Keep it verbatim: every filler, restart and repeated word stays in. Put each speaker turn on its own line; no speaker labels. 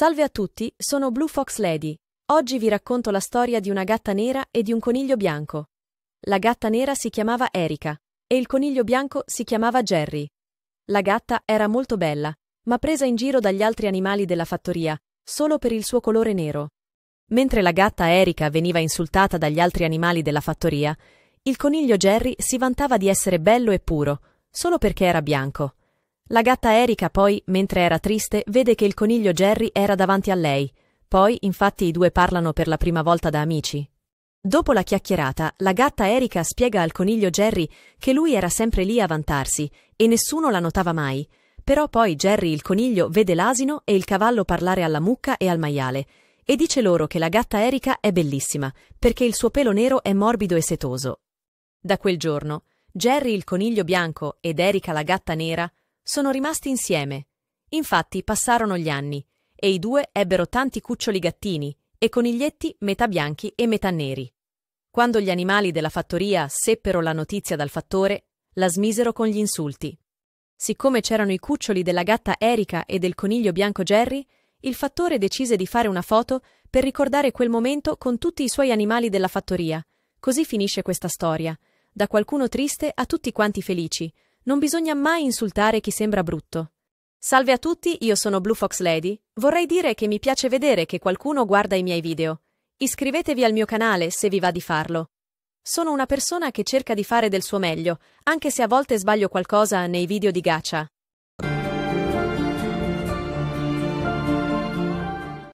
Salve a tutti, sono Blue Fox Lady. Oggi vi racconto la storia di una gatta nera e di un coniglio bianco. La gatta nera si chiamava Erika e il coniglio bianco si chiamava Jerry. La gatta era molto bella, ma presa in giro dagli altri animali della fattoria, solo per il suo colore nero. Mentre la gatta Erika veniva insultata dagli altri animali della fattoria, il coniglio Jerry si vantava di essere bello e puro, solo perché era bianco. La gatta Erika poi, mentre era triste, vede che il coniglio Jerry era davanti a lei. Poi, infatti, i due parlano per la prima volta da amici. Dopo la chiacchierata, la gatta Erika spiega al coniglio Jerry che lui era sempre lì a vantarsi e nessuno la notava mai. Però poi Jerry il coniglio vede l'asino e il cavallo parlare alla mucca e al maiale e dice loro che la gatta Erika è bellissima perché il suo pelo nero è morbido e setoso. Da quel giorno, Jerry il coniglio bianco ed Erika la gatta nera sono rimasti insieme. Infatti passarono gli anni e i due ebbero tanti cuccioli gattini e coniglietti metà bianchi e metà neri. Quando gli animali della fattoria seppero la notizia dal fattore, la smisero con gli insulti. Siccome c'erano i cuccioli della gatta Erika e del coniglio bianco Jerry, il fattore decise di fare una foto per ricordare quel momento con tutti i suoi animali della fattoria. Così finisce questa storia, da qualcuno triste a tutti quanti felici. Non bisogna mai insultare chi sembra brutto. Salve a tutti, io sono Blue Fox Lady. Vorrei dire che mi piace vedere che qualcuno guarda i miei video. Iscrivetevi al mio canale se vi va di farlo. Sono una persona che cerca di fare del suo meglio, anche se a volte sbaglio qualcosa nei video di gacha.